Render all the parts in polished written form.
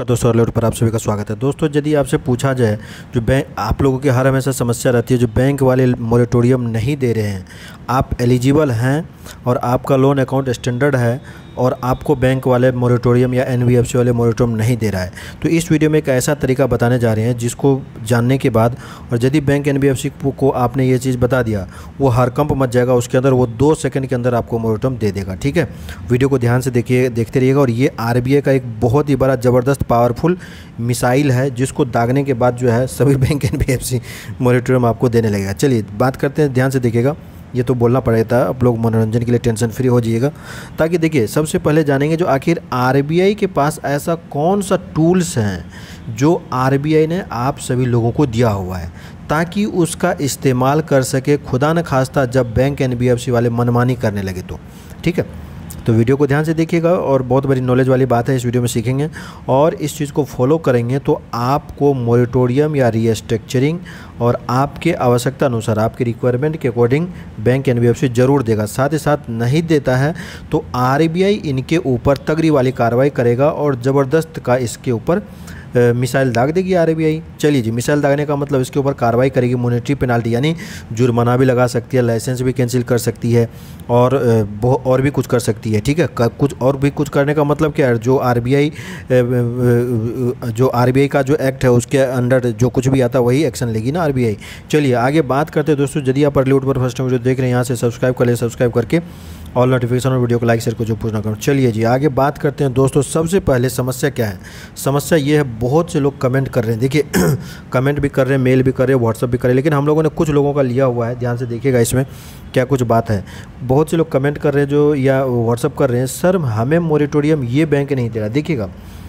नमस्कार दोस्तों, अलर्ट पर आप सभी का स्वागत है। दोस्तों, यदि आपसे पूछा जाए जो बैंक आप लोगों की हर हमेशा समस्या रहती है, जो बैंक वाले मोरेटोरियम नहीं दे रहे हैं, आप एलिजिबल हैं और आपका लोन अकाउंट स्टैंडर्ड है और आपको बैंक वाले मोरेटोरियम या एनबीएफसी वाले मोरेटोरियम नहीं दे रहा है, तो इस वीडियो में एक ऐसा तरीका बताने जा रहे हैं जिसको जानने के बाद और यदि बैंक एनबीएफसी को आपने ये चीज़ बता दिया, वो हरकंप मच जाएगा, उसके अंदर वो 2 सेकंड के अंदर आपको मोरेटोरियम दे देगा। ठीक है, वीडियो को ध्यान से देखते रहिएगा। और ये आरबीआई का एक बहुत ही बड़ा ज़बरदस्त पावरफुल मिसाइल है जिसको दागने के बाद जो है सभी बैंक एनबीएफसी मोरेटोरियम आपको देने लगेगा। चलिए बात करते हैं, ध्यान से देखिएगा। ये तो बोलना पड़ेगा, आप लोग मनोरंजन के लिए टेंशन फ्री हो जाइएगा। ताकि देखिए, सबसे पहले जानेंगे जो आखिर आरबीआई के पास ऐसा कौन सा टूल्स हैं जो आरबीआई ने आप सभी लोगों को दिया हुआ है ताकि उसका इस्तेमाल कर सके, खुदा न खास्ता जब बैंक एनबीएफसी वाले मनमानी करने लगे तो। ठीक है, तो वीडियो को ध्यान से देखिएगा और बहुत बड़ी नॉलेज वाली बात है, इस वीडियो में सीखेंगे और इस चीज़ को फॉलो करेंगे तो आपको मोरेटोरियम या रीस्ट्रक्चरिंग और आपके आवश्यकता अनुसार, आपके रिक्वायरमेंट के अकॉर्डिंग बैंक एनबीएफसी जरूर देगा। साथ ही साथ नहीं देता है तो आरबीआई इनके ऊपर तगड़ी वाली कार्रवाई करेगा और ज़बरदस्त का इसके ऊपर मिसाइल दाग देगी आरबीआई। चलिए जी, मिसाइल दागने का मतलब इसके ऊपर कार्रवाई करेगी, मॉनेटरी पेनाल्टी यानी जुर्माना भी लगा सकती है, लाइसेंस भी कैंसिल कर सकती है और भी कुछ कर सकती है। ठीक है, कुछ और भी कुछ करने का मतलब क्या है, जो आरबीआई का जो एक्ट है उसके अंडर जो कुछ भी आता है वही एक्शन लेगी ना आरबीआई। चलिए आगे बात करते हैं दोस्तों। यदि आप अर्लीवुड पर फर्स्ट टाइम वीडियो देख रहे हैं, यहाँ से सब्सक्राइब कर ले, सब्सक्राइब करके ऑल नोटिफिकेशन और वीडियो को लाइक शेयर को जो पूछना करूँ। चलिए जी आगे बात करते हैं दोस्तों। सबसे पहले समस्या क्या है? समस्या ये है, बहुत से लोग कमेंट कर रहे हैं। देखिए कमेंट भी कर रहे हैं, मेल भी कर रहे हैं, व्हाट्सअप भी कर रहे हैं, लेकिन हम लोगों ने कुछ लोगों का लिया हुआ है, ध्यान से देखिएगा इसमें क्या कुछ बात है। बहुत से लोग कमेंट कर रहे हैं जो या व्हाट्सअप कर रहे हैं, सर हमें मोरेटोरियम ये बैंक नहीं दे रहा। देखिएगा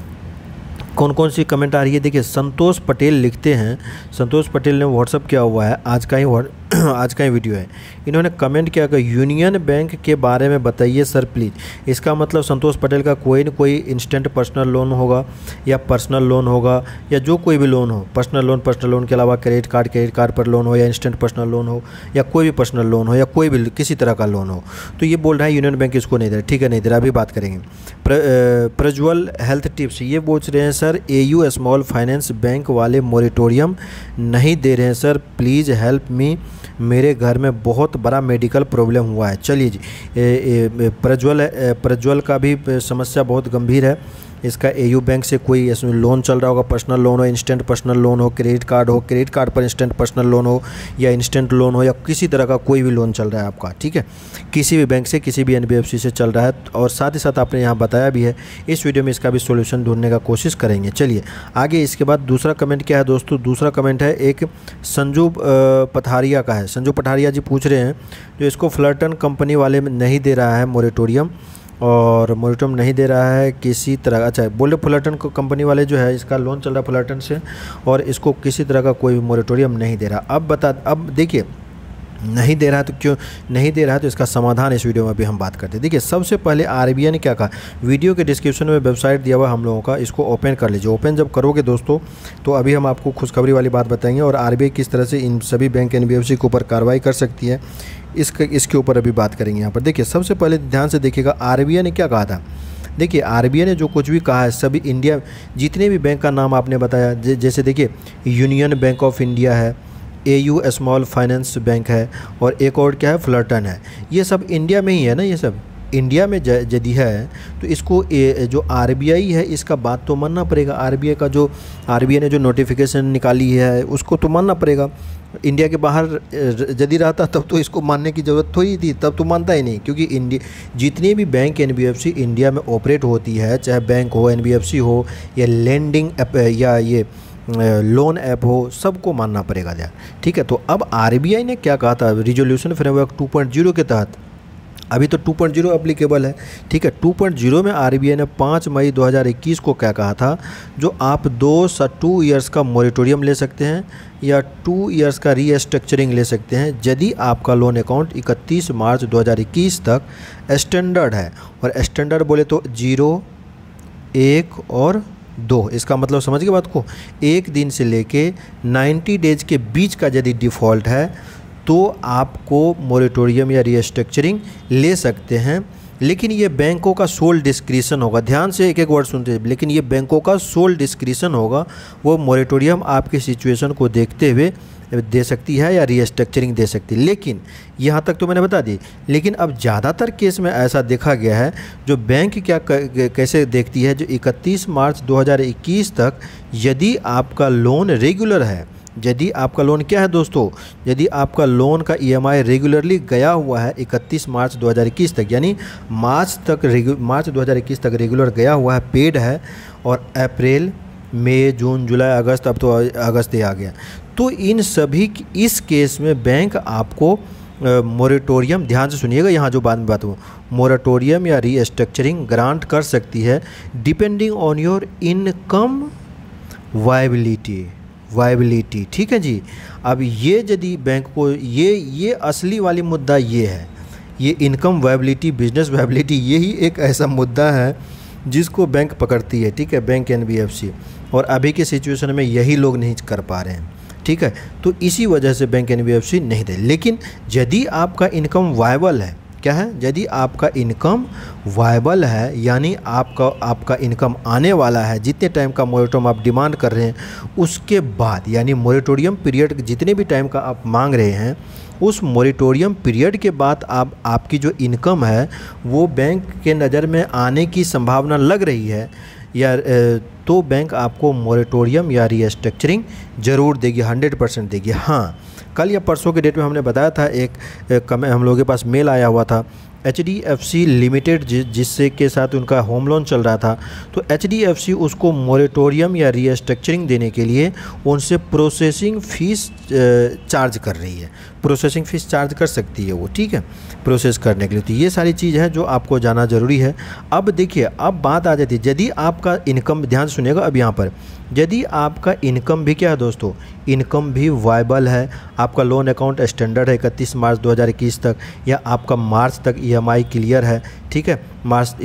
कौन कौन सी कमेंट आ रही है। देखिए संतोष पटेल लिखते हैं, संतोष पटेल ने व्हाट्सअप किया हुआ है, आज का ही वीडियो है। इन्होंने कमेंट किया कि यूनियन बैंक के बारे में बताइए सर प्लीज़। इसका मतलब संतोष पटेल का कोई न कोई इंस्टेंट पर्सनल लोन होगा या पर्सनल लोन होगा या जो कोई भी लोन हो, पर्सनल लोन के अलावा क्रेडिट कार्ड पर लोन हो या इंस्टेंट पर्सनल लोन हो या कोई भी पर्सनल लोन हो या कोई भी किसी तरह का लोन हो, तो ये बोल रहा है यूनियन बैंक इसको नहीं दे रहा। ठीक है, नहीं दे रहा, अभी बात करेंगे। प्रज्वल हेल्थ टिप्स ये पूछ रहे हैं, sir AU small finance bank वाले मोरेटोरियम नहीं दे रहे हैं सर, प्लीज़ हेल्प मी, मेरे घर में बहुत बड़ा मेडिकल प्रॉब्लम हुआ है। चलिए जी, प्रज्वल का भी समस्या बहुत गंभीर है। इसका एयू बैंक से कोई इसमें लोन चल रहा होगा, पर्सनल लोन हो, इंस्टेंट पर्सनल लोन हो, क्रेडिट कार्ड पर इंस्टेंट पर्सनल लोन हो या इंस्टेंट लोन हो या किसी तरह का कोई भी लोन चल रहा है आपका। ठीक है, किसी भी बैंक से, किसी भी एनबीएफसी से चल रहा है और साथ ही साथ आपने यहाँ बताया भी है। इस वीडियो में इसका भी सोल्यूशन ढूंढने का कोशिश करेंगे। चलिए आगे, इसके बाद दूसरा कमेंट क्या है दोस्तों? दूसरा कमेंट है एक संजू पठारिया का है। संजू पठारिया जी पूछ रहे हैं जो इसको फ्लर्टन कंपनी वाले में नहीं दे रहा है मोरेटोरियम और मोरेटोरियम नहीं दे रहा है किसी तरह। अच्छा, बोले फुलरटन को कंपनी वाले जो है इसका लोन चल रहा है फुलरटन से और इसको किसी तरह का कोई मोरेटोरियम नहीं दे रहा। अब देखिए नहीं दे रहा है तो क्यों नहीं दे रहा है, तो इसका समाधान इस वीडियो में भी हम बात करते हैं। देखिए सबसे पहले आरबीआई ने क्या कहा, वीडियो के डिस्क्रिप्शन में वेबसाइट दिया हुआ हम लोगों का, इसको ओपन कर लीजिए। ओपन जब करोगे दोस्तों तो अभी हम आपको खुशखबरी वाली बात बताएंगे और आरबीआई किस तरह से इन सभी बैंक एनबीएफसी के ऊपर कार्रवाई कर सकती है, इसके ऊपर अभी बात करेंगे यहाँ पर। देखिए सबसे पहले ध्यान से देखिएगा आरबीआई ने क्या कहा था। देखिए आरबीआई ने जो कुछ भी कहा है, सभी इंडिया जितने भी बैंक का नाम आपने बताया, जैसे देखिए यूनियन बैंक ऑफ इंडिया है, एयू स्मॉल फाइनेंस बैंक है और एक और क्या है फ्लर्टन है, ये सब इंडिया में ही है ना। ये सब इंडिया में यदि है तो इसको जो आरबीआई है इसका बात तो मानना पड़ेगा। आरबीआई ने जो नोटिफिकेशन निकाली है उसको तो मानना पड़ेगा। इंडिया के बाहर यदि रहता तब तो इसको मानने की ज़रूरत थोड़ी थी, तब तो मानता ही नहीं, क्योंकि जितनी भी बैंक एनबीएफसी इंडिया में ऑपरेट होती है, चाहे बैंक हो, एनबीएफसी हो या लेंडिंग ऐप या ये लोन ऐप हो, सबको मानना पड़ेगा यार। ठीक है, तो अब आरबीआई ने क्या कहा था रिजोल्यूशन फ्रेमवर्क 2.0 के तहत, अभी तो 2.0 एप्लीकेबल है। ठीक है, 2.0 में आरबीआई ने 5 मई 2021 को क्या कहा था, जो आप 2 ईयर्स का मोरेटोरियम ले सकते हैं या 2 ईयर्स का रीस्ट्रक्चरिंग ले सकते हैं यदि आपका लोन अकाउंट 31 मार्च 2021 तक स्टैंडर्ड है। और स्टैंडर्ड बोले तो 0, 1 और 2, इसका मतलब समझ गए बात को। 1 दिन से लेके 90 डेज के बीच का यदि डिफ़ॉल्ट है तो आपको मोरेटोरियम या रीस्ट्रक्चरिंग ले सकते हैं। लेकिन ये बैंकों का सोल डिस्क्रिशन होगा, ध्यान से एक एक वर्ड सुनते हैं, लेकिन ये बैंकों का सोल डिस्क्रिशन होगा। वो मोरेटोरियम आपकी सिचुएशन को देखते हुए दे सकती है या रीस्ट्रक्चरिंग दे सकती है। लेकिन यहाँ तक तो मैंने बता दी, लेकिन अब ज़्यादातर केस में ऐसा देखा गया है, जो बैंक क्या कैसे देखती है, जो 31 मार्च 2021 तक यदि आपका लोन रेगुलर है, यदि आपका लोन क्या है दोस्तों, यदि आपका लोन का EMI रेगुलरली गया हुआ है 31 मार्च 2021 तक, यानी मार्च 2021 तक रेगुलर गया हुआ है, पेड है, और अप्रैल मई जून जुलाई अगस्त, अब तो अगस्त ही आ गया, तो इन सभी इस केस में बैंक आपको मोरेटोरियम, ध्यान से सुनिएगा यहाँ जो बाद में बात हो, मोरेटोरियम या रीस्ट्रक्चरिंग ग्रांट कर सकती है depending on your income viability. ठीक है जी। अब ये यदि बैंक को ये असली वाली मुद्दा ये है, ये इनकम वायबिलिटी, बिजनेस वायबिलिटी, यही एक ऐसा मुद्दा है जिसको बैंक पकड़ती है। ठीक है, बैंक NBFC, और अभी के सिचुएशन में यही लोग नहीं कर पा रहे हैं। ठीक है, तो इसी वजह से बैंक NBFC नहीं दे। लेकिन यदि आपका इनकम वायबल है, क्या है, यदि आपका इनकम वायबल है, यानी आपका इनकम आने वाला है, जितने टाइम का मोरेटोरियम आप डिमांड कर रहे हैं उसके बाद, यानी मोरेटोरियम पीरियड जितने भी टाइम का आप मांग रहे हैं, उस मोरेटोरियम पीरियड के बाद आपकी जो इनकम है वो बैंक के नज़र में आने की संभावना लग रही है, या तो बैंक आपको मोरेटोरियम या रीस्ट्रक्चरिंग ज़रूर देगी, 100% देगी। हाँ, कल या परसों के डेट में हमने बताया था, एक हम लोगों के पास मेल आया हुआ था HDFC लिमिटेड, जिससे के साथ उनका होम लोन चल रहा था, तो HDFC उसको मोरेटोरियम या रीस्ट्रक्चरिंग देने के लिए उनसे प्रोसेसिंग फ़ीस चार्ज कर रही है। प्रोसेसिंग फ़ीस चार्ज कर सकती है वो, ठीक है, प्रोसेस करने के लिए। तो ये सारी चीज़ है जो आपको जाना ज़रूरी है। अब देखिए, अब बात आ जाती है, यदि आपका इनकम, ध्यान सुनिएगा अब यहाँ पर, यदि आपका इनकम भी क्या है दोस्तों, इनकम भी वायबल है, आपका लोन अकाउंट स्टैंडर्ड है 31 मार्च 2021 तक, या आपका मार्च तक EMI क्लियर है, ठीक है, मार्च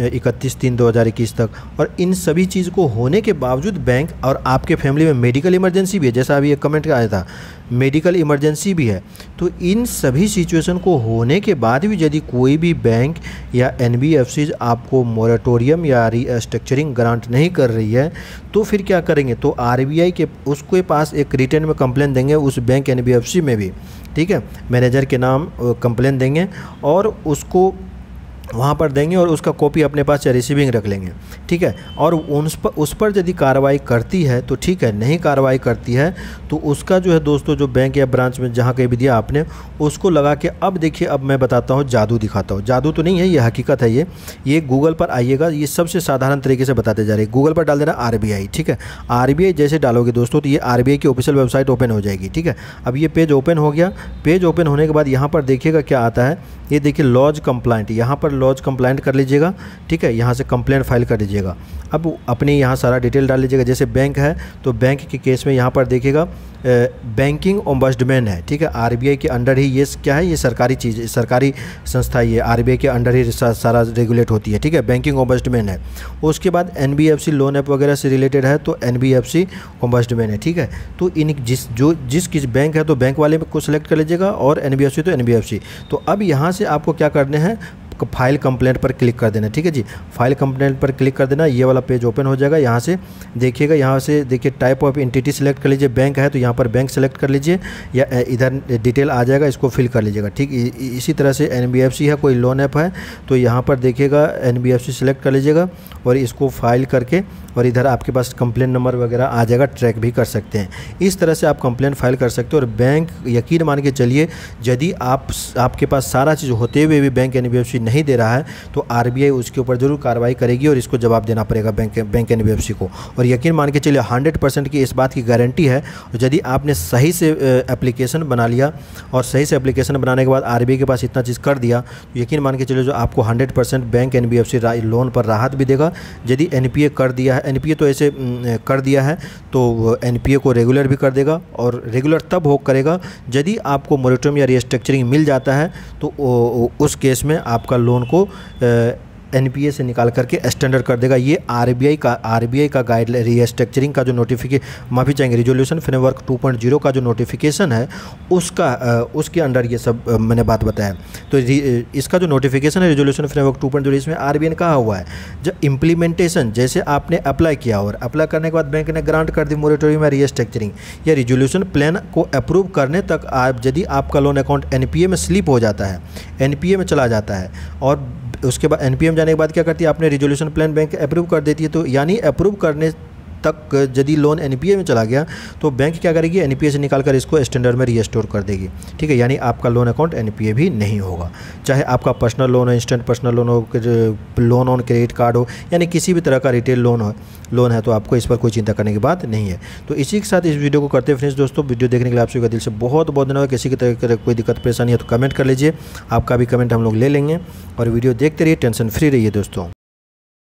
31/3/2021 तक, और इन सभी चीज़ को होने के बावजूद बैंक, और आपके फैमिली में मेडिकल इमरजेंसी भी है, जैसा अभी एक कमेंट आया था, मेडिकल इमरजेंसी भी है, तो इन सभी सिचुएशन को होने के बाद भी यदि कोई भी बैंक या NBFC आपको मोरेटोरियम या रीस्ट्रक्चरिंग ग्रांट नहीं कर रही है, तो फिर क्या करेंगे, तो RBI के उसके पास एक रिटर्न में कंप्लेन देंगे, उस बैंक NBFC में भी, ठीक है, मैनेजर के नाम कंप्लेन देंगे और उसको वहाँ पर देंगे, और उसका कॉपी अपने पास रिसीविंग रख लेंगे, ठीक है, और उस पर यदि कार्रवाई करती है तो ठीक है, नहीं कार्रवाई करती है तो उसका जो है दोस्तों, जो बैंक या ब्रांच में जहाँ कहीं भी दिया आपने, उसको लगा के, अब देखिए, अब मैं बताता हूँ, जादू दिखाता हूँ, जादू तो नहीं है, ये हकीकत है। ये गूगल पर आइएगा, ये सबसे साधारण तरीके से बताते जा रहे हैं। गूगल पर डाल देना RBI, ठीक है, RBI जैसे डालोगे दोस्तों तो ये RBI की ऑफिशियल वेबसाइट ओपन हो जाएगी, ठीक है। अब ये पेज ओपन हो गया, पेज ओपन होने के बाद यहाँ पर देखिएगा क्या आता है, ये देखिए लॉज कंप्लाइंट, यहाँ पर लॉज कंप्लाइंट कर लीजिएगा, ठीक है, यहाँ से कंप्लेंट फाइल कर दीजिएगा। अब अपने यहाँ सारा डिटेल डाल लीजिएगा, जैसे बैंक है तो बैंक के केस में यहाँ पर देखिएगा बैंकिंग ओम्बड्समैन है, ठीक है, RBI के अंडर ही ये क्या है, ये सरकारी चीज़, सरकारी संस्था, ये RBI के अंडर ही सारा रेगुलेट होती है, ठीक है, बैंकिंग ओम्बड्समैन है। उसके बाद NBFC लोन ऐप वगैरह से रिलेटेड है तो NBFC ओम्बड्समैन है, ठीक है। तो इन जिस किस बैंक है तो बैंक वाले को सिलेक्ट कर लीजिएगा, और NBFC तो NBFC। तो अब यहाँ से आपको क्या करने हैं, फाइल कंप्लेंट पर क्लिक कर देना, ठीक है जी, फाइल कंप्लेंट पर क्लिक कर देना, ये वाला पेज ओपन हो जाएगा। यहाँ से देखिएगा, यहाँ से देखिए टाइप ऑफ एंटिटी सेलेक्ट कर लीजिए, बैंक है तो यहाँ पर बैंक सेलेक्ट कर लीजिए, या इधर डिटेल आ जाएगा, इसको फिल कर लीजिएगा, ठीक। इसी तरह से NBFC है, कोई लोन ऐप है तो यहाँ पर देखिएगा NBFC सेलेक्ट कर लीजिएगा, और इसको फाइल करके, और इधर आपके पास कंप्लेंट नंबर वगैरह आ जाएगा, ट्रैक भी कर सकते हैं। इस तरह से आप कंप्लेंट फाइल कर सकते हो। और बैंक, यकीन मान के चलिए, यदि आपके पास सारा चीज़ होते हुए भी बैंक NBFC नहीं दे रहा है तो RBI उसके ऊपर ज़रूर कार्रवाई करेगी, और इसको जवाब देना पड़ेगा बैंक NBFC को। और यकीन मान के चलिए 100% की इस बात की गारंटी है, यदि आपने सही से एप्लीकेशन बना लिया, और सही से एप्लीकेशन बनाने के बाद RBI के पास इतना चीज़ कर दिया, तो यकीन मान के चलिए जो आपको 100% बैंक NBFC लोन पर राहत भी देगा। यदि NPA कर दिया है, NPA तो ऐसे कर दिया है तो NPA को रेगुलर भी कर देगा, और रेगुलर तब हो करेगा यदि आपको मोरेटोरियम या रीस्ट्रक्चरिंग मिल जाता है, तो उस केस में आपका लोन को एनपीए से निकाल करके स्टैंडर्ड कर देगा। ये आरबीआई का गाइडलाइन रीस्ट्रक्चरिंग का जो माफ़ी चाहेंगे रिजोल्यूशन फ्रेमवर्क 2.0 का जो नोटिफिकेशन है उसके अंडर ये सब मैंने बात बताया। तो इसका जो नोटिफिकेशन है रिजोल्यूशन फ्रेमवर्क 2.0, इसमें आरबीआई ने कहा हुआ है जब इम्प्लीमेंटेशन, जैसे आपने अप्लाई किया और अप्लाई करने के बाद बैंक ने ग्रांट कर दी मोरेटोरियम या रीस्ट्रक्चरिंग या रिजोल्यूशन प्लान को अप्रूव करने तक यदि आपका लोन अकाउंट एनपीए में स्लिप हो जाता है, एनपीए में चला जाता है और उसके बाद एनपीए में जाने के बाद क्या करती है, आपने रिजोल्यूशन प्लान बैंक अप्रूव कर देती है। तो यानी अप्रूव करने तक यदि लोन एनपीए में चला गया तो बैंक क्या करेगी, एनपीए से निकालकर इसको स्टैंडर्ड में रीस्टोर कर देगी। ठीक है, यानी आपका लोन अकाउंट एनपीए भी नहीं होगा, चाहे आपका पर्सनल लोन हो, इंस्टेंट पर्सनल लोन हो, लोन ऑन क्रेडिट कार्ड हो, यानी किसी भी तरह का रिटेल लोन है तो आपको इस पर कोई चिंता करने की बात नहीं है। तो इसी के साथ इस वीडियो को करते हैं फ्रेंड्स। दोस्तों वीडियो देखने के लिए आप सभी का दिल से बहुत बहुत धन्यवाद। किसी की तरह कोई दिक्कत परेशानी है तो कमेंट कर लीजिए, आपका भी कमेंट हम लोग ले लेंगे और वीडियो देखते रहिए, टेंशन फ्री रहिए दोस्तों।